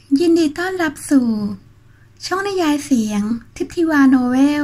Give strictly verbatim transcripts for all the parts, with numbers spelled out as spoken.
ยินดีต้อนรับสู่ช่องนิยายเสียงทิพย์ธิวาโนเวล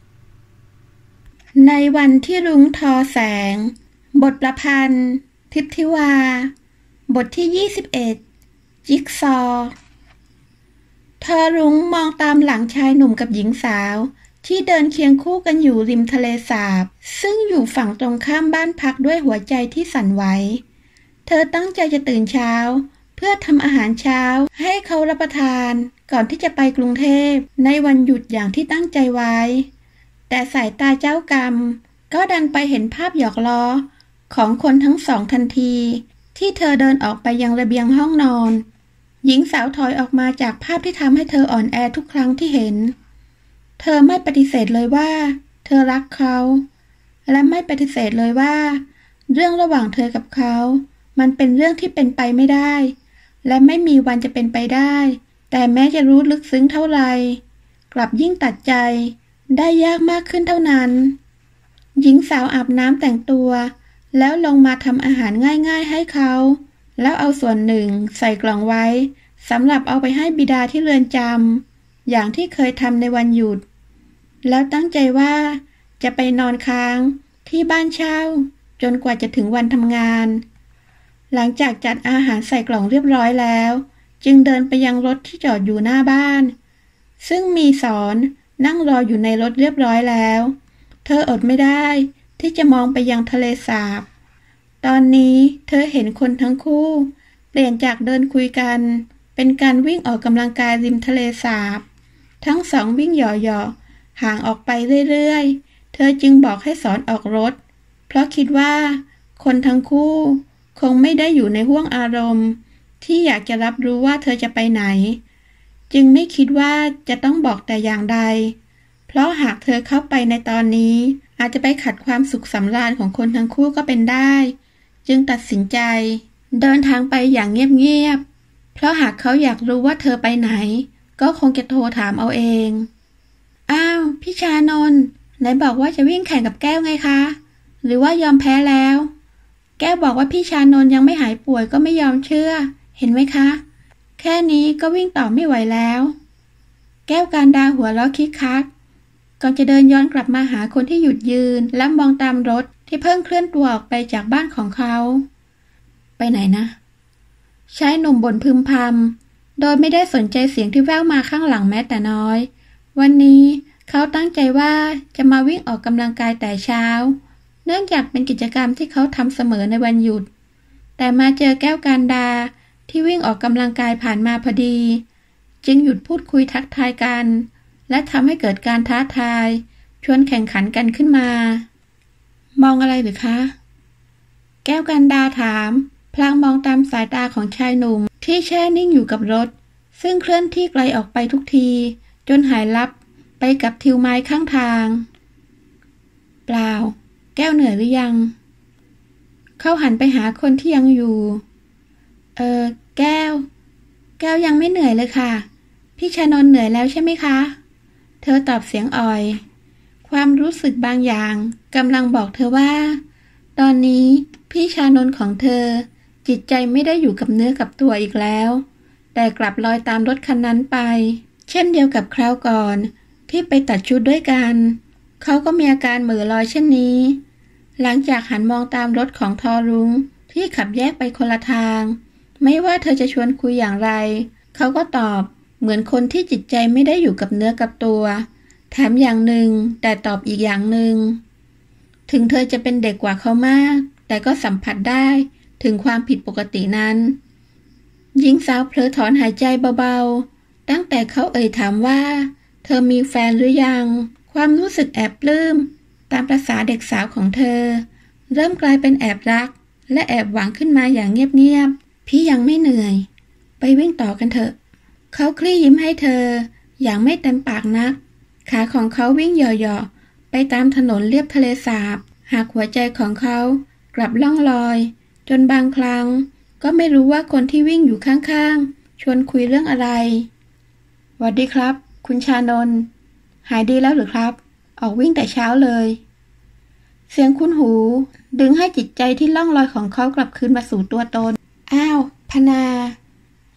ในวันที่รุ้งทอแสงบทประพันธ์ทิพย์ธิวาบทที่ยี่สิบเอ็ดจิ๊กซอว์ทอรุ้งมองตามหลังชายหนุ่มกับหญิงสาวที่เดินเคียงคู่กันอยู่ริมทะเลสาบซึ่งอยู่ฝั่งตรงข้ามบ้านพักด้วยหัวใจที่สั่นไหวเธอตั้งใจจะตื่นเช้าเพื่อทำอาหารเช้าให้เขารับประทานก่อนที่จะไปกรุงเทพในวันหยุดอย่างที่ตั้งใจไว้แต่สายตาเจ้ากรรมก็ดันไปเห็นภาพหยอกล้อของคนทั้งสองทันทีที่เธอเดินออกไปยังระเบียงห้องนอนหญิงสาวถอยออกมาจากภาพที่ทำให้เธออ่อนแอทุกครั้งที่เห็นเธอไม่ปฏิเสธเลยว่าเธอรักเขาและไม่ปฏิเสธเลยว่าเรื่องระหว่างเธอกับเขามันเป็นเรื่องที่เป็นไปไม่ได้และไม่มีวันจะเป็นไปได้แต่แม้จะรู้ลึกซึ้งเท่าไรกลับยิ่งตัดใจได้ยากมากขึ้นเท่านั้นหญิงสาวอาบน้ำแต่งตัวแล้วลงมาทำอาหารง่ายๆให้เขาแล้วเอาส่วนหนึ่งใส่กล่องไว้สำหรับเอาไปให้บิดาที่เรือนจำอย่างที่เคยทำในวันหยุดแล้วตั้งใจว่าจะไปนอนค้างที่บ้านเช่าจนกว่าจะถึงวันทำงานหลังจากจัดอาหารใส่กล่องเรียบร้อยแล้วจึงเดินไปยังรถที่จอดอยู่หน้าบ้านซึ่งมีสอนนั่งรออยู่ในรถเรียบร้อยแล้วเธออดไม่ได้ที่จะมองไปยังทะเลสาบตอนนี้เธอเห็นคนทั้งคู่เปลี่ยนจากเดินคุยกันเป็นการวิ่งออกกำลังกายริมทะเลสาบทั้งสองวิ่งหย่อๆห่างออกไปเรื่อยๆเธอจึงบอกให้สอนออกรถเพราะคิดว่าคนทั้งคู่คงไม่ได้อยู่ในห้วงอารมณ์ที่อยากจะรับรู้ว่าเธอจะไปไหนจึงไม่คิดว่าจะต้องบอกแต่อย่างใดเพราะหากเธอเข้าไปในตอนนี้อาจจะไปขัดความสุขสำราญของคนทั้งคู่ก็เป็นได้จึงตัดสินใจเดินทางไปอย่างเงียบๆเพราะหากเขาอยากรู้ว่าเธอไปไหนก็คงจะโทรถามเอาเองอ้าวพี่ชานนท์ไหนบอกว่าจะวิ่งแข่งกับแก้วไงคะหรือว่ายอมแพ้แล้วแก้วบอกว่าพี่ชานนท์ยังไม่หายป่วยก็ไม่ยอมเชื่อเห็นไหมคะแค่นี้ก็วิ่งต่อไม่ไหวแล้วแก้วการดาหัวเราะคิกคักก่อนจะเดินย้อนกลับมาหาคนที่หยุดยืนและมองตามรถที่เพิ่งเคลื่อนตัวออกไปจากบ้านของเขาไปไหนนะชายหนุ่มบ่นพึมพำโดยไม่ได้สนใจเสียงที่แว่วมาข้างหลังแม้แต่น้อยวันนี้เขาตั้งใจว่าจะมาวิ่งออกกำลังกายแต่เช้าเนื่องจากเป็นกิจกรรมที่เขาทำเสมอในวันหยุดแต่มาเจอแก้วการดาที่วิ่งออกกำลังกายผ่านมาพอดีจึงหยุดพูดคุยทักทายกันและทำให้เกิดการท้าทายชวนแข่งขันกันขึ้นมามองอะไรหรือคะแก้วการดาถามพลางมองตามสายตาของชายหนุ่มที่แช่นิ่งอยู่กับรถซึ่งเคลื่อนที่ไกลออกไปทุกทีจนหายลับไปกับทิวไม้ข้างทางเปล่าแก้วเหนื่อยหรือยังเขาหันไปหาคนที่ยังอยู่เออแก้วแก้วยังไม่เหนื่อยเลยค่ะพี่ชานนท์เหนื่อยแล้วใช่ไหมคะเธอตอบเสียงอ่อยความรู้สึกบางอย่างกำลังบอกเธอว่าตอนนี้พี่ชานนท์ของเธอจิตใจไม่ได้อยู่กับเนื้อกับตัวอีกแล้วแต่กลับลอยตามรถคันนั้นไปเช่นเดียวกับคราวก่อนที่ไปตัดชุดด้วยกันเขาก็มีอาการเหม่อลอยเช่นนี้หลังจากหันมองตามรถของทอรุ้งที่ขับแยกไปคนละทางไม่ว่าเธอจะชวนคุยอย่างไรเขาก็ตอบเหมือนคนที่จิตใจไม่ได้อยู่กับเนื้อกับตัวแถมอย่างหนึ่งแต่ตอบอีกอย่างหนึ่งถึงเธอจะเป็นเด็กกว่าเขามากแต่ก็สัมผัสได้ถึงความผิดปกตินั้นหญิงสาวเผลอถอนหายใจเบาๆตั้งแต่เขาเอ่ยถามว่าเธอมีแฟนหรือยังความรู้สึกแอบปลื้มตามประสาเด็กสาวของเธอเริ่มกลายเป็นแอบรักและแอบหวังขึ้นมาอย่างเงียบๆพี่ยังไม่เหนื่อยไปวิ่งต่อกันเถอะเขาคลี่ยิ้มให้เธออย่างไม่เต็มปากนักขาของเขาวิ่งเหย่อๆไปตามถนนเลียบทะเลสาบหากหัวใจของเขากลับล่องลอยจนบางครั้งก็ไม่รู้ว่าคนที่วิ่งอยู่ข้างๆชวนคุยเรื่องอะไรสวัสดีครับคุณชานนท์หายดีแล้วหรือครับออกวิ่งแต่เช้าเลยเสียงคุ้นหูดึงให้จิตใจที่ล่องลอยของเขากลับคืนมาสู่ตัวตนอ้าวพนา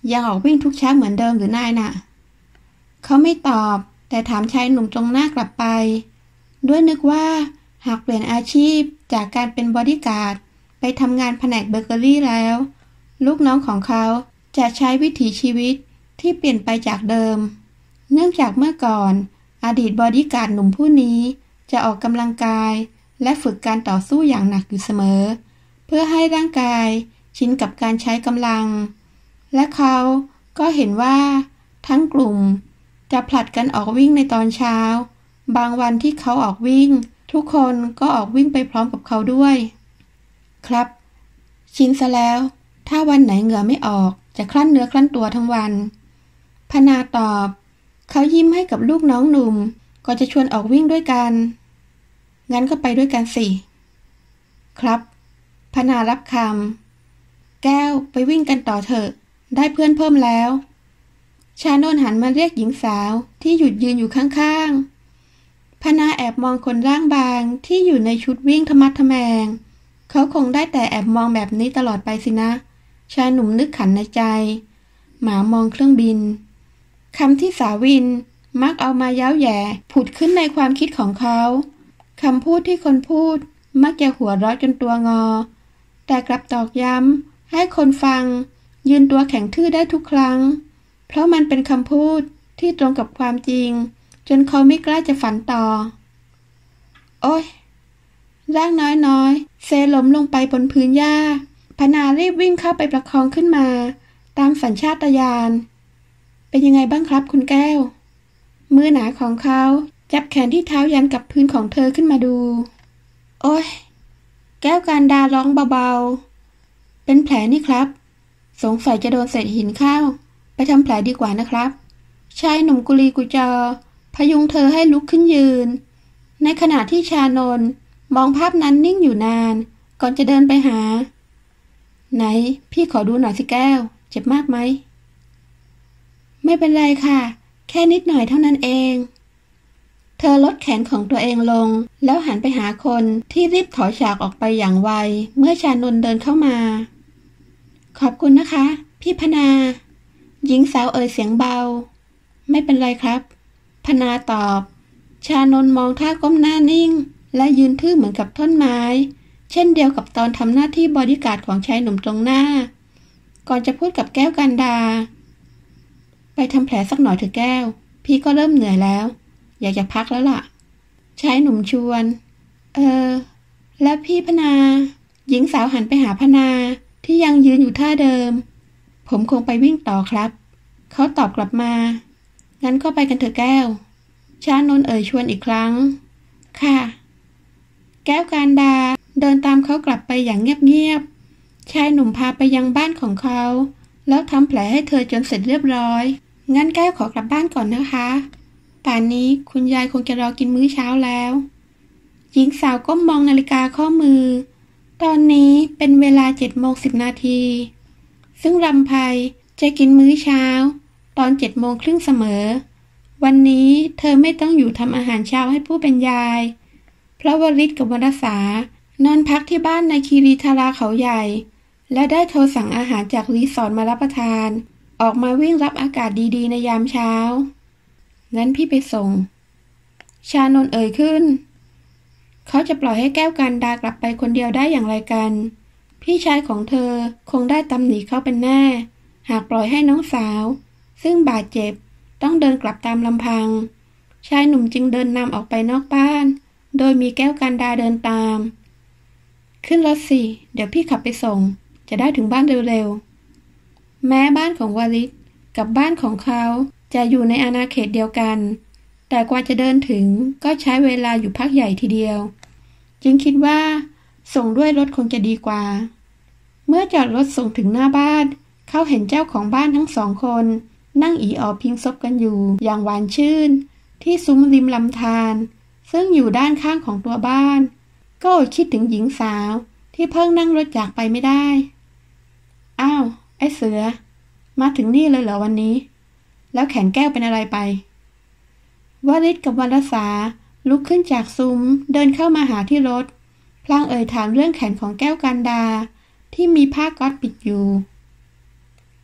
ยังออกวิ่งทุกเช้าเหมือนเดิมหรือนายน่ะเขาไม่ตอบแต่ถามชายหนุ่มตรงหน้ากลับไปด้วยนึกว่าหากเปลี่ยนอาชีพจากการเป็นบอดี้การ์ดไปทำงานแผนกเบเกอรี่แล้วลูกน้องของเขาจะใช้วิถีชีวิตที่เปลี่ยนไปจากเดิมเนื่องจากเมื่อก่อนอดีตบอดี้การ์ดหนุ่มผู้นี้จะออกกำลังกายและฝึกการต่อสู้อย่างหนักอยู่เสมอเพื่อให้ร่างกายชินกับการใช้กำลังและเขาก็เห็นว่าทั้งกลุ่มจะผลัดกันออกวิ่งในตอนเช้าบางวันที่เขาออกวิ่งทุกคนก็ออกวิ่งไปพร้อมกับเขาด้วยครับชินซะแล้วถ้าวันไหนเหงื่อไม่ออกจะคลั่นเนื้อคลั่นตัวทั้งวันพนาตอบเขายิ้มให้กับลูกน้องหนุ่มก็จะชวนออกวิ่งด้วยกันงั้นก็ไปด้วยกันสิครับพนารับคำแก้วไปวิ่งกันต่อเถอะได้เพื่อนเพิ่มแล้วชานนท์หันมาเรียกหญิงสาวที่หยุดยืนอยู่ข้างๆพนาแอบมองคนร่างบางที่อยู่ในชุดวิ่งทะมัดทะแมงเขาคงได้แต่แอบมองแบบนี้ตลอดไปสินะชายหนุ่มนึกขันในใจหมามองเครื่องบินคำที่สาวินมักเอามาเย้าแย่ผุดขึ้นในความคิดของเขาคำพูดที่คนพูดมักจะหัวเราะจนตัวงอแต่กลับตอกย้ำให้คนฟังยืนตัวแข็งทื่อได้ทุกครั้งเพราะมันเป็นคำพูดที่ตรงกับความจริงจนเขาไม่กล้าจะฝันต่อโอ๊ยร่างน้อยๆเซล้มลงไปบนพื้นหญ้าพนารีบวิ่งเข้าไปประคองขึ้นมาตามสัญชาตญาณเป็นยังไงบ้างครับคุณแก้วมือหนาของเขาจับแขนที่เท้ายันกับพื้นของเธอขึ้นมาดูโอ๊ยแก้วการดาร้องเบาๆเป็นแผลนี่ครับสงสัยจะโดนเศษหินเข้าไปทำแผลดีกว่านะครับชายหนุ่มกุลีกุจอพยุงเธอให้ลุกขึ้นยืนในขณะที่ชานนท์มองภาพนั้นนิ่งอยู่นานก่อนจะเดินไปหาไหนพี่ขอดูหน่อยสิแก้วเจ็บมากไหมไม่เป็นไรค่ะแค่นิดหน่อยเท่านั้นเองเธอลดแขนของตัวเองลงแล้วหันไปหาคนที่รีบถอยฉากออกไปอย่างไวเมื่อชานนท์เดินเข้ามาขอบคุณนะคะพี่พนาหญิงสาวเอ่ยเสียงเบาไม่เป็นไรครับพนาตอบชานนท์มองท่าก้มหน้านิ่งและยืนทื่อเหมือนกับท่อนไม้เช่นเดียวกับตอนทำหน้าที่บอดี้การ์ดของชายหนุ่มตรงหน้าก่อนจะพูดกับแก้วกันดาไปทำแผลสักหน่อยเถอะแก้วพี่ก็เริ่มเหนื่อยแล้วอยากจะพักแล้วล่ะชายหนุ่มชวนเออแล้วพี่พนาหญิงสาวหันไปหาพนาที่ยังยืนอยู่ท่าเดิมผมคงไปวิ่งต่อครับเขาตอบกลับมางั้นก็ไปกันเถอะแก้วชานนท์เอ่ยชวนอีกครั้งค่ะแก้วการดาเดินตามเขากลับไปอย่างเงียบๆชายหนุ่มพาไปยังบ้านของเขาแล้วทำแผลให้เธอจนเสร็จเรียบร้อยงั้นแก้วขอกลับบ้านก่อนนะคะป่านนี้คุณยายคงจะรอกินมื้อเช้าแล้วหญิงสาวก้มมองนาฬิกาข้อมือตอนนี้เป็นเวลาเจ็ดโมงสิบนาทีซึ่งรำไพจะกินมื้อเช้าตอนเจ็ดโมงครึ่งเสมอวันนี้เธอไม่ต้องอยู่ทำอาหารเช้าให้ผู้เป็นยายเพราะวริศกับวรสานอนพักที่บ้านในคีรีธาราเขาใหญ่และได้โทรสั่งอาหารจากรีสอร์ทมารับประทานออกมาวิ่งรับอากาศดีๆในยามเช้างั้นพี่ไปส่งชานนท์เอ่ยขึ้นเขาจะปล่อยให้แก้วกันดากลับไปคนเดียวได้อย่างไรกันพี่ชายของเธอคงได้ตำหนิเขาเป็นแน่หากปล่อยให้น้องสาวซึ่งบาดเจ็บต้องเดินกลับตามลำพังชายหนุ่มจึงเดินนำออกไปนอกบ้านโดยมีแก้วกันดาเดินตามขึ้นรถสิเดี๋ยวพี่ขับไปส่งจะได้ถึงบ้านเร็วๆแม้บ้านของวริศกับบ้านของเขาจะอยู่ในอาณาเขตเดียวกันแต่กว่าจะเดินถึงก็ใช้เวลาอยู่พักใหญ่ทีเดียวจึงคิดว่าส่งด้วยรถคงจะดีกว่าเมื่อจอดรถส่งถึงหน้าบ้านเขาเห็นเจ้าของบ้านทั้งสองคนนั่งอีออพิงซบกันอยู่อย่างหวานชื่นที่ซุ้มริมลำธารซึ่งอยู่ด้านข้างของตัวบ้านก็อดคิดถึงหญิงสาวที่เพิ่งนั่งรถจากไปไม่ได้อ้าวไอ้เสือมาถึงนี่เลยเหรอวันนี้แล้วแขนแก้วเป็นอะไรไปวริศกับวรสาลุกขึ้นจากซุ้มเดินเข้ามาหาที่รถพลางเอ่ยถามเรื่องแขนของแก้วกันดาที่มีผ้าก๊อซปิดอยู่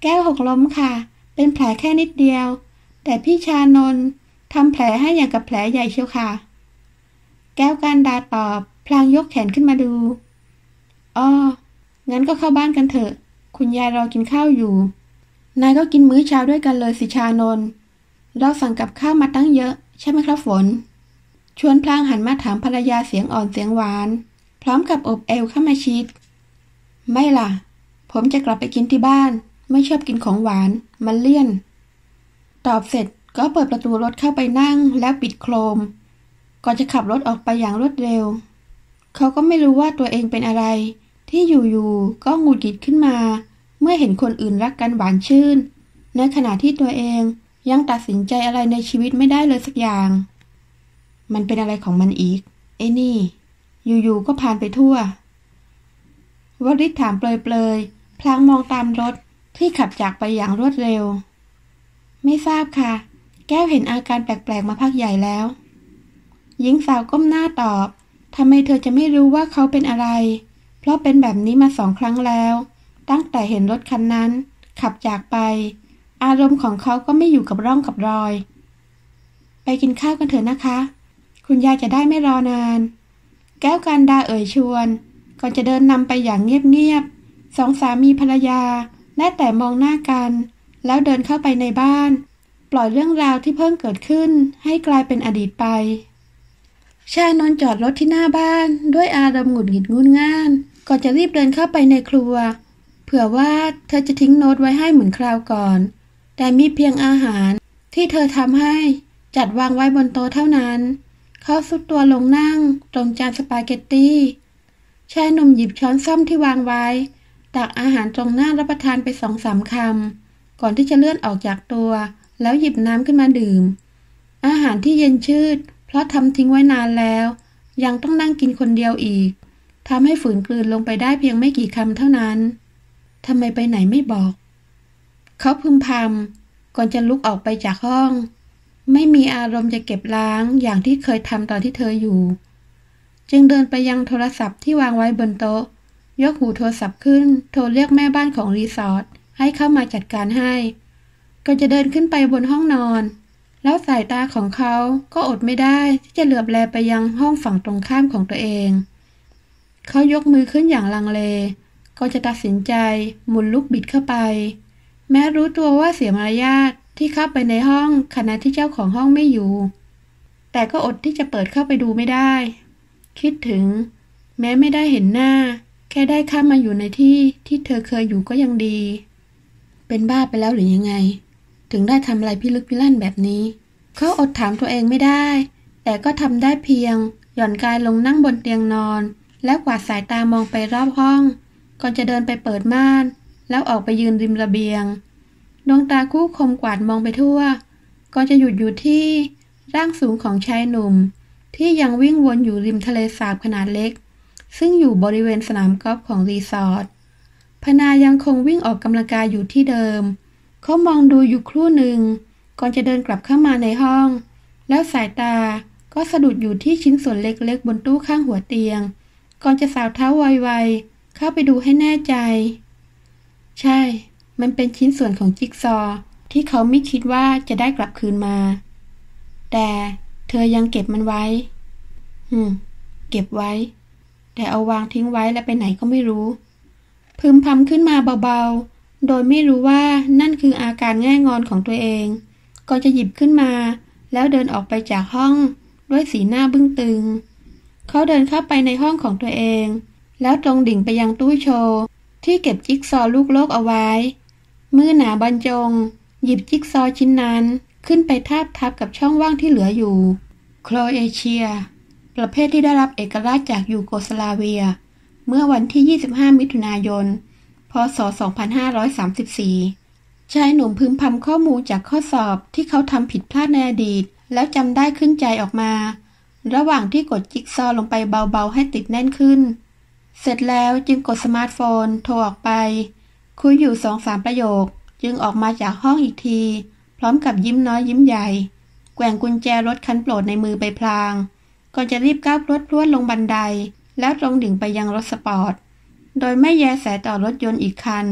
แก้วหกล้มค่ะเป็นแผลแค่นิดเดียวแต่พี่ชานนท์ทำแผลให้อย่างกับแผลใหญ่เชียวค่ะแก้วการดาตอบพลางยกแขนขึ้นมาดูอ้องั้นก็เข้าบ้านกันเถอะคุณยายรอกินข้าวอยู่นายก็กินมื้อเช้าด้วยกันเลยสิชานนท์เราสั่งกับข้าวมาตั้งเยอะใช่ไหมครับฝนชวนพลางหันมาถามภรรยาเสียงอ่อนเสียงหวานพร้อมกับอบเอวเข้ามาชิดไม่ล่ะผมจะกลับไปกินที่บ้านไม่ชอบกินของหวานมันเลี่ยนตอบเสร็จก็เปิดประตูรถเข้าไปนั่งแล้วปิดโครมก่อนจะขับรถออกไปอย่างรวดเร็วเขาก็ไม่รู้ว่าตัวเองเป็นอะไรที่อยู่ๆก็หงุดหงิดขึ้นมาเมื่อเห็นคนอื่นรักกันหวานชื่นในขณะที่ตัวเองยังตัดสินใจอะไรในชีวิตไม่ได้เลยสักอย่างมันเป็นอะไรของมันอีกไอ้นี่อยู่ๆก็ผ่านไปทั่ววริศถามเปลยๆพลางมองตามรถที่ขับจากไปอย่างรวดเร็วไม่ทราบค่ะแก้วเห็นอาการแปลกๆมาพักใหญ่แล้วหญิงสาวก้มหน้าตอบทำไมเธอจะไม่รู้ว่าเขาเป็นอะไรเพราะเป็นแบบนี้มาสองครั้งแล้วตั้งแต่เห็นรถคันนั้นขับจากไปอารมณ์ของเขาก็ไม่อยู่กับร่องกับรอยไปกินข้าวกันเถอะนะคะคุณยายจะได้ไม่รอนานแก้วกันดาเอ่ยชวนก่อนจะเดินนำไปอย่างเงียบๆสองสามีภรรยาได้แต่มองหน้ากันแล้วเดินเข้าไปในบ้านปล่อยเรื่องราวที่เพิ่งเกิดขึ้นให้กลายเป็นอดีตไปชานนท์จอดรถที่หน้าบ้านด้วยอารมณ์หงุดหงิดงุนง่านก่อนจะรีบเดินเข้าไปในครัวเผื่อว่าเธอจะทิ้งโน้ตไว้ให้เหมือนคราวก่อนแต่มีเพียงอาหารที่เธอทำให้จัดวางไว้บนโต๊ะเท่านั้นเขาซุดตัวลงนั่งตรงจานสปาเกตตี้ชายหนุ่มหยิบช้อนส้อมที่วางไว้ตักอาหารตรงหน้ารับประทานไปสองสามคำก่อนที่จะเลื่อนออกจากตัวแล้วหยิบน้ำขึ้นมาดื่มอาหารที่เย็นชืดเพราะทำทิ้งไว้นานแล้วยังต้องนั่งกินคนเดียวอีกทำให้ฝืนกลืนลงไปได้เพียงไม่กี่คำเท่านั้นทำไมไปไหนไม่บอกเขาพึมพำก่อนจะลุกออกไปจากห้องไม่มีอารมณ์จะเก็บล้างอย่างที่เคยทำตอนที่เธออยู่จึงเดินไปยังโทรศัพท์ที่วางไว้บนโต๊ะยกหูโทรศัพท์ขึ้นโทรเรียกแม่บ้านของรีสอร์ทให้เข้ามาจัดการให้ก่อนจะเดินขึ้นไปบนห้องนอนแล้วสายตาของเขาก็อดไม่ได้ที่จะเหลือบแลไปยังห้องฝั่งตรงข้ามของตัวเองเขายกมือขึ้นอย่างลังเลก็จะตัดสินใจหมุนลูกบิดเข้าไปแม้รู้ตัวว่าเสียมารยาทที่เข้าไปในห้องขณะที่เจ้าของห้องไม่อยู่แต่ก็อดที่จะเปิดเข้าไปดูไม่ได้คิดถึงแม้ไม่ได้เห็นหน้าแค่ได้เข้ามาอยู่ในที่ที่เธอเคยอยู่ก็ยังดีเป็นบ้าไปแล้วหรือยังไงถึงได้ทำอะไรพิลึกพิลั่นแบบนี้เขาอดถามตัวเองไม่ได้แต่ก็ทำได้เพียงหย่อนกายลงนั่งบนเตียงนอนแล้วกวาดสายตามองไปรอบห้องก่อนจะเดินไปเปิดม่านแล้วออกไปยืนริมระเบียงดวงตาคู่คมกวาดมองไปทั่วก่อนจะหยุดอยู่ที่ร่างสูงของชายหนุ่มที่ยังวิ่งวนอยู่ริมทะเลสาบขนาดเล็กซึ่งอยู่บริเวณสนามกอล์ฟของรีสอร์ทพนายังคงวิ่งออกกำลังกายอยู่ที่เดิมเขามองดูอยู่ครู่หนึ่งก่อนจะเดินกลับเข้ามาในห้องแล้วสายตาก็สะดุดอยู่ที่ชิ้นส่วนเล็กๆบนตู้ข้างหัวเตียงก่อนจะสาวเท้าไวๆเข้าไปดูให้แน่ใจใช่มันเป็นชิ้นส่วนของจิ๊กซอว์ที่เขาไม่คิดว่าจะได้กลับคืนมาแต่เธอยังเก็บมันไว้ฮึมเก็บไว้แต่เอาวางทิ้งไว้แล้วไปไหนก็ไม่รู้พึมพำขึ้นมาเบาๆโดยไม่รู้ว่านั่นคืออาการแง่งอนของตัวเองก็จะหยิบขึ้นมาแล้วเดินออกไปจากห้องด้วยสีหน้าบึ้งตึงเขาเดินเข้าไปในห้องของตัวเองแล้วตรงดิ่งไปยังตู้โชว์ที่เก็บจิ๊กซอว์ลูกโลกเอาไว้มือหนาบรรจงหยิบจิ๊กซอว์ชิ้นนั้นขึ้นไปทาบทับกับช่องว่างที่เหลืออยู่โครเอเชียประเภทที่ได้รับเอกราชจากยูโกสลาเวียเมื่อวันที่ยี่สิบห้ามิถุนายนพ.ศ. สองพันห้าร้อยสามสิบสี่ชายหนุ่มพึมพำข้อมูลจากข้อสอบที่เขาทำผิดพลาดในอดีตแล้วจำได้ขึ้นใจออกมาระหว่างที่กดจิ๊กซอว์ลงไปเบาๆให้ติดแน่นขึ้นเสร็จแล้วจึงกดสมาร์ทโฟนโทรออกไปคุยอยู่สองสามประโยคจึงออกมาจากห้องอีกทีพร้อมกับยิ้มน้อยยิ้มใหญ่แกว่งกุญแจรถคันโปรดในมือไปพลางก่อนจะรีบก้าวพรวดพรวดลงบันไดแล้วตรงดิ่งไปยังรถสปอร์ตโดยไม่แยแสต่อรถยนต์อีกคัน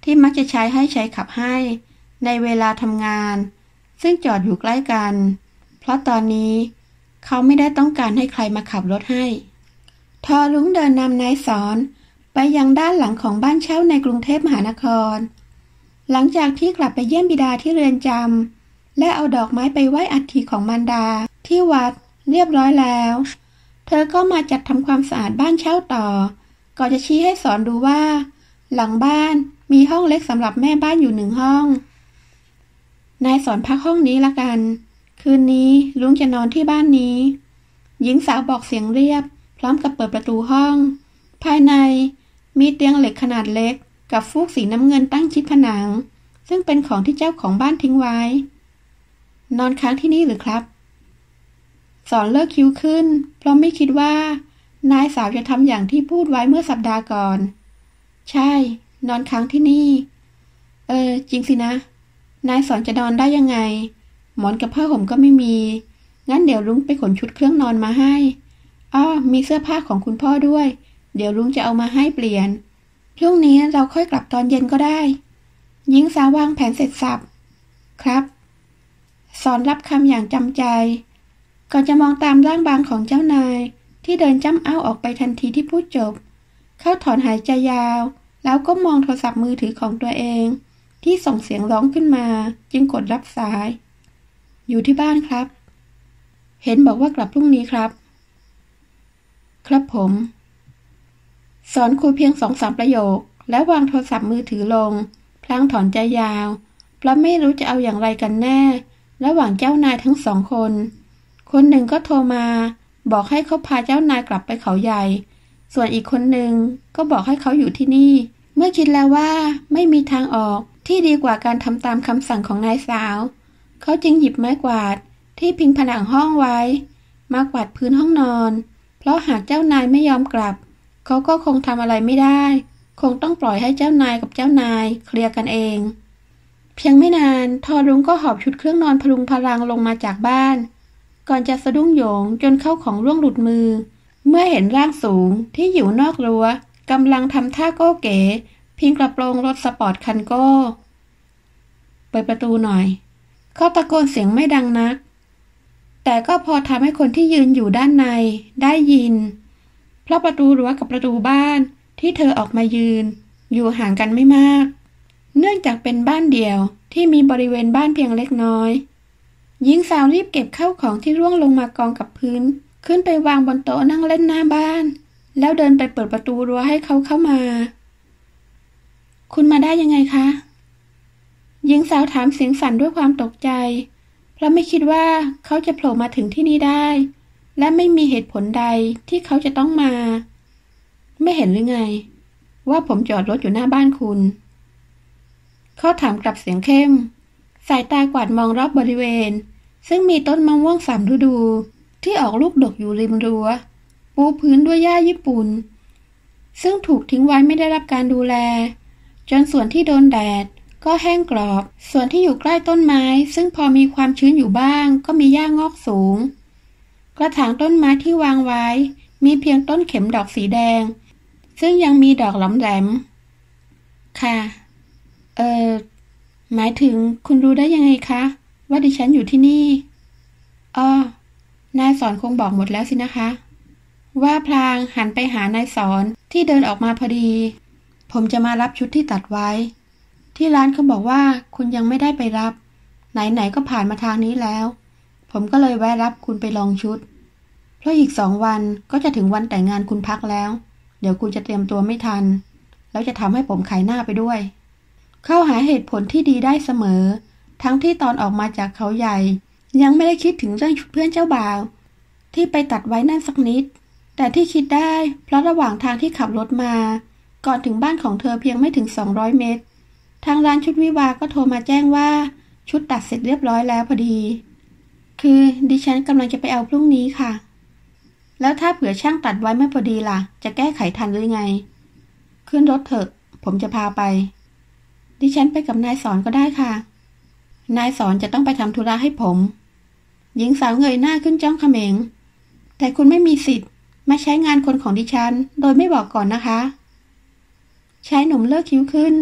ที่มักจะใช้ให้ใช้ขับให้ในเวลาทำงานซึ่งจอดอยู่ใกล้กันเพราะตอนนี้เขาไม่ได้ต้องการให้ใครมาขับรถให้ทอรุ้งเดินนำนายสอนไปยังด้านหลังของบ้านเช่าในกรุงเทพมหานครหลังจากที่กลับไปเยี่ยมบิดาที่เรือนจำและเอาดอกไม้ไปไหว้อัฐิของมารดาที่วัดเรียบร้อยแล้วเธอก็มาจัดทำความสะอาดบ้านเช่าต่อก่อนจะชี้ให้สอนดูว่าหลังบ้านมีห้องเล็กสำหรับแม่บ้านอยู่หนึ่งห้องนายสอนพักห้องนี้ละกันคืนนี้ลุงจะนอนที่บ้านนี้หญิงสาวบอกเสียงเรียบพร้อมกับเปิดประตูห้องภายในมีเตียงเหล็กขนาดเล็กกับฟูกสีน้ำเงินตั้งชิดผนังซึ่งเป็นของที่เจ้าของบ้านทิ้งไว้นอนค้างที่นี่หรือครับสอนเลิกคิ้วขึ้นเพราะไม่คิดว่านายสาวจะทำอย่างที่พูดไว้เมื่อสัปดาห์ก่อนใช่นอนค้างที่นี่เออจริงสินะนายสอนจะนอนได้ยังไงหมอนกับผ้าห่มก็ไม่มีงั้นเดี๋ยวลุงไปขนชุดเครื่องนอนมาให้อ้อมีเสื้อผ้าของคุณพ่อด้วยเดี๋ยวลุงจะเอามาให้เปลี่ยนพรุ่งนี้เราค่อยกลับตอนเย็นก็ได้หญิงสาววางแผนเสร็จสับครับสอนรับคำอย่างจำใจก่อนจะมองตามร่างบางของเจ้านายที่เดินจ้ำอ้าวออกไปทันทีที่พูดจบเขาถอนหายใจยาวแล้วก็มองโทรศัพท์มือถือของตัวเองที่ส่งเสียงร้องขึ้นมาจึงกดรับสายอยู่ที่บ้านครับเห็นบอกว่ากลับพรุ่งนี้ครับครับผมสอนคุยเพียงสองสามประโยคแล้ววางโทรศัพท์มือถือลงพลางถอนใจยาวเพราะไม่รู้จะเอาอย่างไรกันแน่ระหว่างเจ้านายทั้งสองคนคนหนึ่งก็โทรมาบอกให้เขาพาเจ้านายกลับไปเขาใหญ่ส่วนอีกคนหนึ่งก็บอกให้เขาอยู่ที่นี่เมื่อคิดแล้วว่าไม่มีทางออกที่ดีกว่าการทำตามคำสั่งของนายสาวเขาจึงหยิบไม้กวาดที่พิงผนังห้องไว้มากวาดพื้นห้องนอนเพราะหากเจ้านายไม่ยอมกลับเขาก็คงทำอะไรไม่ได้คงต้องปล่อยให้เจ้านายกับเจ้านายเคลียร์กันเองเพียงไม่นานทอรุ้งก็หอบชุดเครื่องนอนพลุงพลังลงมาจากบ้านก่อนจะสะดุ้งโยงจนเข้าของร่วงหลุดมือเมื่อเห็นร่างสูงที่อยู่นอกรั้วกำลังทำท่าโก้เก๋พิงกระโปรงรถสปอร์ตคันโก้เปิดประตูหน่อยเขาตะโกนเสียงไม่ดังนักแต่ก็พอทำให้คนที่ยืนอยู่ด้านในได้ยินเพราะประตูรั้วกับประตูบ้านที่เธอออกมายืนอยู่ห่างกันไม่มากเนื่องจากเป็นบ้านเดี่ยวที่มีบริเวณบ้านเพียงเล็กน้อยหญิงสาวรีบเก็บข้าวของที่ร่วงลงมากองกับพื้นขึ้นไปวางบนโต๊ะนั่งเล่นหน้าบ้านแล้วเดินไปเปิดประตูรั้วให้เขาเข้ามาคุณมาได้ยังไงคะหญิงสาวถามเสียงสั่นด้วยความตกใจเพราะไม่คิดว่าเขาจะโผล่มาถึงที่นี่ได้และไม่มีเหตุผลใดที่เขาจะต้องมาไม่เห็นหรือไงว่าผมจอดรถอยู่หน้าบ้านคุณเขาถามกลับเสียงเข้มสายตากวาดมองรอบบริเวณซึ่งมีต้นมะม่วงสามฤดูที่ออกลูกดกอยู่ริมรั้วปูพื้นด้วยหญ้าญี่ปุ่นซึ่งถูกทิ้งไว้ไม่ได้รับการดูแลจนส่วนที่โดนแดดก็แห้งกรอบส่วนที่อยู่ใกล้ต้นไม้ซึ่งพอมีความชื้นอยู่บ้างก็มีหญ้างอกสูงกระถางต้นไม้ที่วางไว้มีเพียงต้นเข็มดอกสีแดงซึ่งยังมีดอกหลอมแหลมค่ะเอ่อหมายถึงคุณรู้ได้ยังไงคะว่าดิฉันอยู่ที่นี่อ้อนายสอนคงบอกหมดแล้วสินะคะว่าพลางหันไปหานายสอนที่เดินออกมาพอดีผมจะมารับชุดที่ตัดไว้ที่ร้านเขาบอกว่าคุณยังไม่ได้ไปรับไหนๆก็ผ่านมาทางนี้แล้วผมก็เลยแวะรับคุณไปลองชุดเพราะอีกสองวันก็จะถึงวันแต่งงานคุณพักแล้วเดี๋ยวคุณจะเตรียมตัวไม่ทันแล้วจะทำให้ผมขายหน้าไปด้วยเข้าหาเหตุผลที่ดีได้เสมอทั้งที่ตอนออกมาจากเขาใหญ่ยังไม่ได้คิดถึงเรื่องชุดเพื่อนเจ้าบ่าวที่ไปตัดไว้นั่นสักนิดแต่ที่คิดได้เพราะระหว่างทางที่ขับรถมาก่อนถึงบ้านของเธอเพียงไม่ถึงสองร้อยเมตรทางร้านชุดวิวาก็โทรมาแจ้งว่าชุดตัดเสร็จเรียบร้อยแล้วพอดีคือดิฉันกำลังจะไปเอาพรุ่งนี้ค่ะแล้วถ้าเผื่อช่างตัดไว้ไม่พอดีล่ะจะแก้ไขทันหรือไงขึ้นรถเถอะผมจะพาไปดิฉันไปกับนายสอนก็ได้ค่ะนายสอนจะต้องไปทำธุระให้ผมหญิงสาวเงยหน้าขึ้นจ้องเขม็งแต่คุณไม่มีสิทธิ์มาใช้งานคนของดิฉันโดยไม่บอกก่อนนะคะชายหนุ่มเลิกคิ้วขึ้น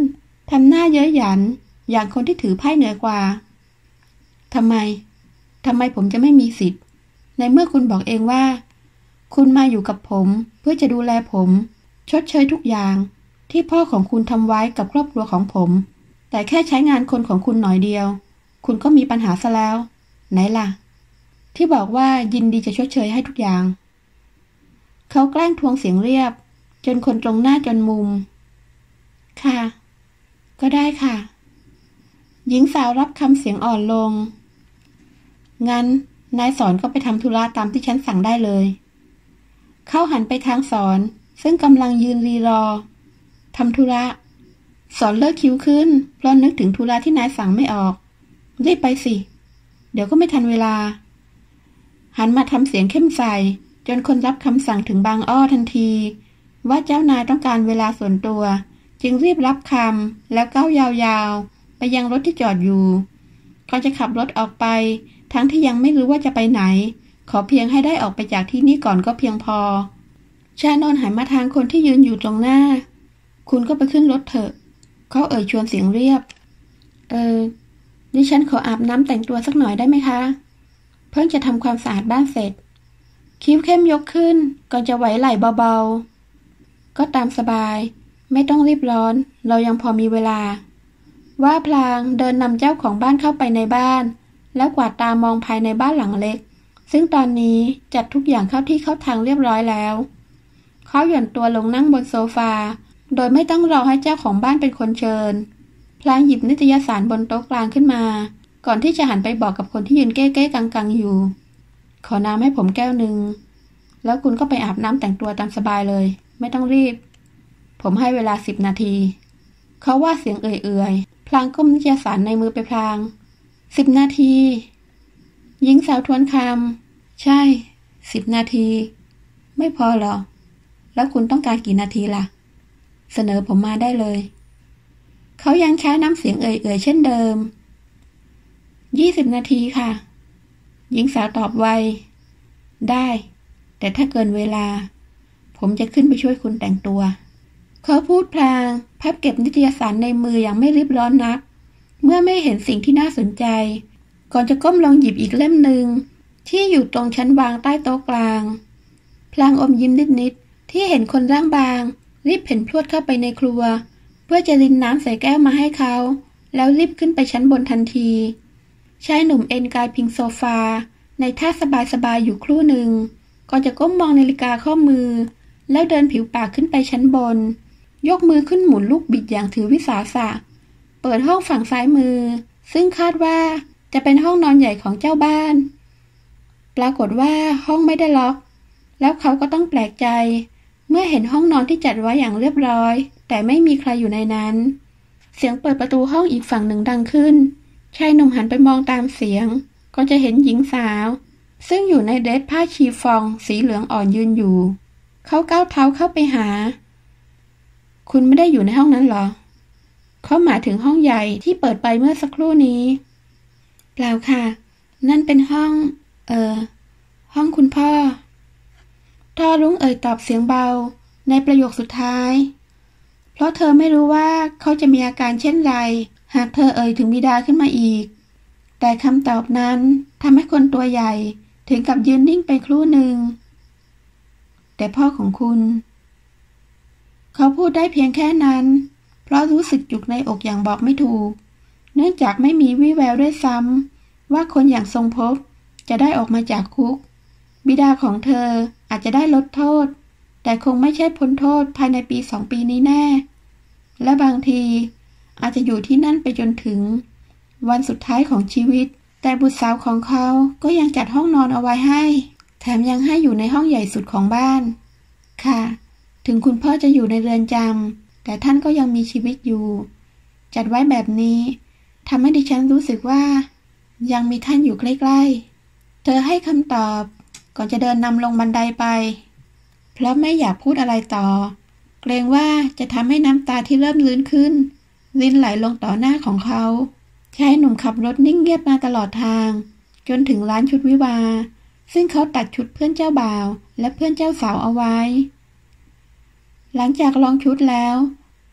ทำหน้าเย้ยหยันอย่างคนที่ถือไพ่เหนือกว่าทำไมทำไมผมจะไม่มีสิทธิ์ในเมื่อคุณบอกเองว่าคุณมาอยู่กับผมเพื่อจะดูแลผมชดเชยทุกอย่างที่พ่อของคุณทำไว้กับครอบครัวของผมแต่แค่ใช้งานคนของคุณหน่อยเดียวคุณก็มีปัญหาซะแล้วไหนล่ะที่บอกว่ายินดีจะชดเชยให้ทุกอย่างเขาแกล้งทวงเสียงเรียบจนคนตรงหน้าจนมุมค่ะก็ได้ค่ะหญิงสาวรับคำเสียงอ่อนลงงั้นนายสอนก็ไปทำธุระตามที่ฉันสั่งได้เลยเขาหันไปทางสอนซึ่งกำลังยืนรีรอทำธุระสอนเลิกคิ้วขึ้นเพราะนึกถึงธุระที่นายสั่งไม่ออกรีบไปสิเดี๋ยวก็ไม่ทันเวลาหันมาทำเสียงเข้มใส่จนคนรับคำสั่งถึงบางอ้อทันทีว่าเจ้านายต้องการเวลาส่วนตัวจึงรีบรับคำแล้วก้าวยาวๆไปยังรถที่จอดอยู่เขาจะขับรถออกไปทั้งที่ยังไม่รู้ว่าจะไปไหนขอเพียงให้ได้ออกไปจากที่นี่ก่อนก็เพียงพอชานนท์หันมาทางคนที่ยืนอยู่ตรงหน้าคุณก็ไปขึ้นรถเถอะเขาเอ่ยชวนเสียงเรียบเออดิฉันขออาบน้ำแต่งตัวสักหน่อยได้ไหมคะเพิ่งจะทำความสะอาดบ้านเสร็จคิ้วเข้มยกขึ้นก่อนจะไหวไหล่เบาๆก็ตามสบายไม่ต้องรีบร้อนเรายังพอมีเวลาว่าพลางเดินนำเจ้าของบ้านเข้าไปในบ้านแล้วกวาดตามองภายในบ้านหลังเล็กซึ่งตอนนี้จัดทุกอย่างเข้าที่เข้าทางเรียบร้อยแล้วเขาหย่อนตัวลงนั่งบนโซฟาโดยไม่ต้องรอให้เจ้าของบ้านเป็นคนเชิญพลางหยิบนิตยสารบนโต๊ะกลางขึ้นมาก่อนที่จะหันไปบอกกับคนที่ยืนเก้ๆกังๆอยู่ขอน้ำให้ผมแก้วหนึ่งแล้วคุณก็ไปอาบน้ำแต่งตัวตามสบายเลยไม่ต้องรีบผมให้เวลาสิบนาทีเขาว่าเสียงเอื่อยๆพลางก้มนิตยสารในมือไปพลางสิบนาทีหญิงสาวทวนคำใช่สิบนาทีไม่พอหรอแล้วคุณต้องการกี่นาทีล่ะเสนอผมมาได้เลยเขายังใช้น้ำเสียงเอื่อยๆเช่นเดิมยี่สิบนาทีค่ะหญิงสาวตอบไวได้แต่ถ้าเกินเวลาผมจะขึ้นไปช่วยคุณแต่งตัวเขาพูดพลางพับเก็บนิตยสารในมืออย่างไม่รีบร้อนนักเมื่อไม่เห็นสิ่งที่น่าสนใจก่อนจะก้มลงหยิบอีกเล่มหนึ่งที่อยู่ตรงชั้นวางใต้โต๊ะกลางพลางอมยิ้มนิดๆที่เห็นคนร่างบางรีบเพ่นพรวดเข้าไปในครัวเพื่อจะรินน้ำใส่แก้วมาให้เขาแล้วรีบขึ้นไปชั้นบนทันทีชายหนุ่มเอนกายพิงโซฟาในท่าสบายๆอยู่ครู่หนึ่งก่อนจะก้มมองนาฬิกาข้อมือแล้วเดินผิวปากขึ้นไปชั้นบนยกมือขึ้นหมุนลูกบิดอย่างถือวิสาสะเปิดห้องฝั่งซ้ายมือซึ่งคาดว่าจะเป็นห้องนอนใหญ่ของเจ้าบ้านปรากฏว่าห้องไม่ได้ล็อกแล้วเขาก็ต้องแปลกใจเมื่อเห็นห้องนอนที่จัดไว้อย่างเรียบร้อยแต่ไม่มีใครอยู่ในนั้นเสียงเปิดประตูห้องอีกฝั่งหนึ่งดังขึ้นชายหนุ่มหันไปมองตามเสียงก็จะเห็นหญิงสาวซึ่งอยู่ในเดรสผ้าชีฟองสีเหลืองอ่อนยืนอยู่เขาก้าวเท้าเข้าไปหาคุณไม่ได้อยู่ในห้องนั้นหรอเขาหมายถึงห้องใหญ่ที่เปิดไปเมื่อสักครู่นี้เปล่าค่ะนั่นเป็นห้องเออห้องคุณพ่อทอรุ้งเอ่ยตอบเสียงเบาในประโยคสุดท้ายเพราะเธอไม่รู้ว่าเขาจะมีอาการเช่นไรหากเธอเอ่ยถึงบิดาขึ้นมาอีกแต่คำตอบนั้นทำให้คนตัวใหญ่ถึงกับยืนนิ่งไปครู่หนึ่งแต่พ่อของคุณเขาพูดได้เพียงแค่นั้นเพราะรู้สึกจุกในอกอย่างบอกไม่ถูกเนื่องจากไม่มีวี่แววด้วยซ้ำว่าคนอย่างทรงภพจะได้ออกมาจากคุกบิดาของเธออาจจะได้ลดโทษแต่คงไม่ใช่พ้นโทษภายในปีสองปีนี้แน่และบางทีอาจจะอยู่ที่นั่นไปจนถึงวันสุดท้ายของชีวิตแต่บุตรสาวของเขาก็ยังจัดห้องนอนเอาไว้ให้แถมยังให้อยู่ในห้องใหญ่สุดของบ้านค่ะถึงคุณพ่อจะอยู่ในเรือนจำแต่ท่านก็ยังมีชีวิตอยู่จัดไว้แบบนี้ทำให้ดิฉันรู้สึกว่ายังมีท่านอยู่ใกล้ๆเธอให้คำตอบก่อนจะเดินนำลงบันไดไปเพราะไม่อยากพูดอะไรต่อเกรงว่าจะทำให้น้ำตาที่เริ่มลื้นขึ้นรินไหลลงต่อหน้าของเขาชายหนุ่มขับรถนิ่งเงียบมาตลอดทางจนถึงร้านชุดวิวาซึ่งเขาตัดชุดเพื่อนเจ้าบ่าวและเพื่อนเจ้าสาวเอาไว้หลังจากลองชุดแล้ว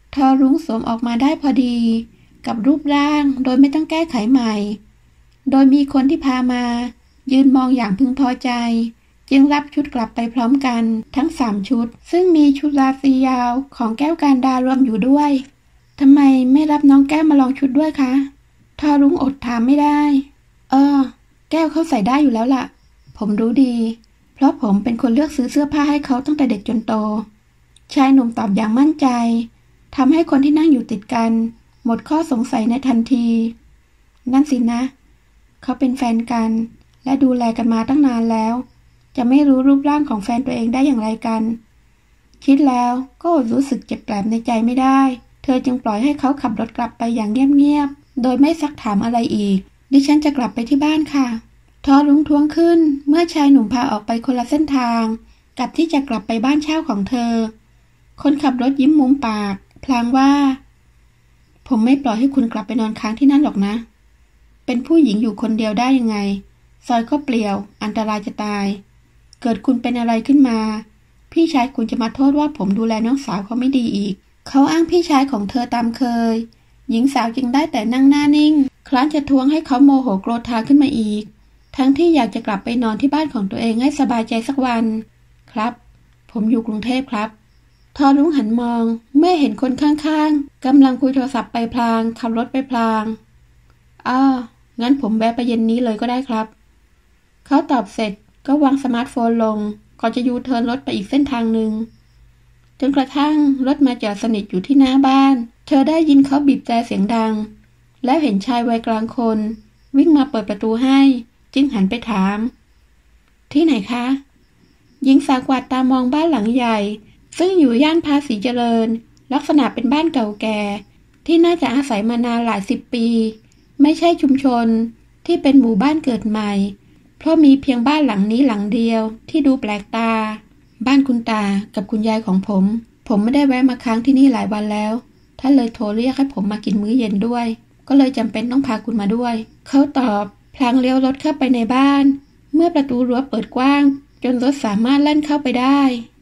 ทอรุ้งสวมออกมาได้พอดีกับรูปร่างโดยไม่ต้องแก้ไขใหม่โดยมีคนที่พามายืนมองอย่างพึงพอใจจึงรับชุดกลับไปพร้อมกันทั้งสามชุดซึ่งมีชุดราตรียาวของแก้วการดารวมอยู่ด้วยทำไมไม่รับน้องแก้วมาลองชุดด้วยคะทอรุ้งอดถามไม่ได้เออแก้วเขาใส่ได้อยู่แล้วล่ะผมรู้ดีเพราะผมเป็นคนเลือกซื้อเสื้อผ้าให้เขาตั้งแต่เด็กจนโตชายหนุ่มตอบอย่างมั่นใจทำให้คนที่นั่งอยู่ติดกันหมดข้อสงสัยในทันทีนั่นสินะเขาเป็นแฟนกันและดูแลกันมาตั้งนานแล้วจะไม่รู้รูปร่างของแฟนตัวเองได้อย่างไรกันคิดแล้วก็รู้สึกเจ็บแปลบในใจไม่ได้เธอจึงปล่อยให้เขาขับรถกลับไปอย่างเงียบๆโดยไม่ซักถามอะไรอีกดิฉันจะกลับไปที่บ้านค่ะทอรุ้งท้วงขึ้นเมื่อชายหนุ่มพาออกไปคนละเส้นทางกับที่จะกลับไปบ้านเช่าของเธอคนขับรถยิ้มมุมปากพลางว่าผมไม่ปล่อยให้คุณกลับไปนอนค้างที่นั่นหรอกนะเป็นผู้หญิงอยู่คนเดียวได้ยังไงซอยก็เปลี่ยวอันตรายจะตายเกิดคุณเป็นอะไรขึ้นมาพี่ชายคุณจะมาโทษว่าผมดูแลน้องสาวเขาไม่ดีอีกเขาอ้างพี่ชายของเธอตามเคยหญิงสาวจึงได้แต่นั่งหน้านิ่งครั้นจะทวงให้เขาโมโหโกรธาขึ้นมาอีกทั้งที่อยากจะกลับไปนอนที่บ้านของตัวเองให้สบายใจสักวันครับผมอยู่กรุงเทพครับทอรุ้งหันมองเมื่อเห็นคนข้างๆกำลังคุยโทรศัพท์ไปพลางขับรถไปพลางอ้องั้นผมแวะไปเย็นนี้เลยก็ได้ครับเขาตอบเสร็จก็วางสมาร์ทโฟนลงก่อนจะยูเทิร์นรถไปอีกเส้นทางหนึ่งจนกระทั่งรถมาจอดสนิทอยู่ที่หน้าบ้านเธอได้ยินเขาบีบแตรเสียงดังแล้วเห็นชายวัยกลางคนวิ่งมาเปิดประตูให้จึงหันไปถามที่ไหนคะหญิงสาวกวาดตามองบ้านหลังใหญ่ซึ่งอยู่ย่านภาษีเจริญลักษณะเป็นบ้านเก่าแก่ที่น่าจะอาศัยมานานหลายสิบปีไม่ใช่ชุมชนที่เป็นหมู่บ้านเกิดใหม่เพราะมีเพียงบ้านหลังนี้หลังเดียวที่ดูแปลกตาบ้านคุณตากับคุณยายของผมผมไม่ได้แวะมาค้างที่นี่หลายวันแล้วท่านเลยโทรเรียกให้ผมมากินมื้อเย็นด้วยก็เลยจำเป็นต้องพาคุณมาด้วยเขาตอบพลางเลี้ยวรถเข้าไปในบ้านเมื่อประตูรั้วเปิดกว้างจนรถสามารถแล่นเข้าไปได้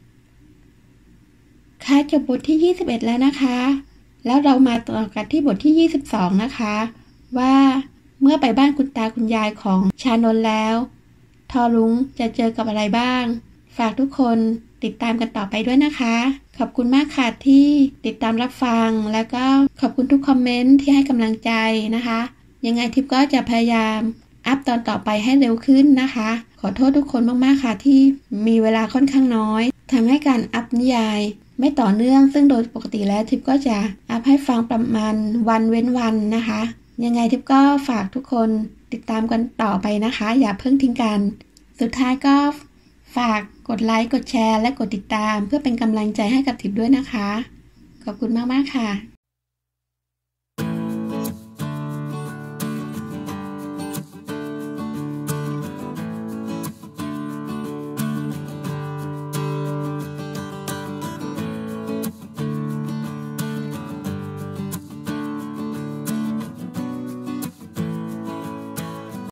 ค่ะจบบทที่ยี่สิบเอ็ดแล้วนะคะแล้วเรามาต่อกันที่บทที่ยี่สิบสองนะคะว่าเมื่อไปบ้านคุณตาคุณยายของชานนท์แล้วทอรุ้งจะเจอกับอะไรบ้างฝากทุกคนติดตามกันต่อไปด้วยนะคะขอบคุณมากค่ะที่ติดตามรับฟังแล้วก็ขอบคุณทุกคอมเมนต์ที่ให้กำลังใจนะคะยังไงทิพย์ก็จะพยายามอัพตอนต่อไปให้เร็วขึ้นนะคะขอโทษทุกคนมากๆค่ะที่มีเวลาค่อนข้างน้อยทำให้การอัพนิยายไม่ต่อเนื่องซึ่งโดยปกติแล้วทิพย์ก็จะอัพให้ฟังประมาณวันเว้นวันนะคะยังไงทิพย์ก็ฝากทุกคนติดตามกันต่อไปนะคะอย่าเพิ่งทิ้งกันสุดท้ายก็ฝากกดไลค์กดแชร์และกดติดตามเพื่อเป็นกำลังใจให้กับทิพย์ด้วยนะคะขอบคุณมากๆค่ะ